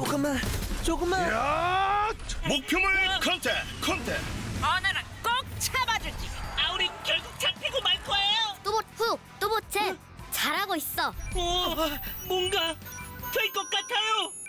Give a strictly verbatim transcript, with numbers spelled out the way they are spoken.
조금만, 조금만. 야! 목표물 컨택, 컨택. 오늘은 꼭 잡아주지. 아, 우리 결국 잡히고 말 거예요. 또봇 후, 또봇 제. 잘하고 있어. 오, 뭔가 될 것 같아요.